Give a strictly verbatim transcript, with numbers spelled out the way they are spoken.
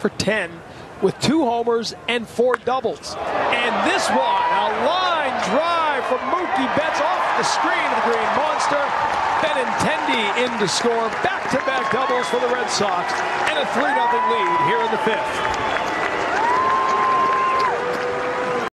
for ten with two homers and four doubles. And this one, a line drive from Mookie Betts off the screen of the Green Monster. Benintendi in to score back-to-back doubles for the Red Sox and a three nothing lead here in the fifth.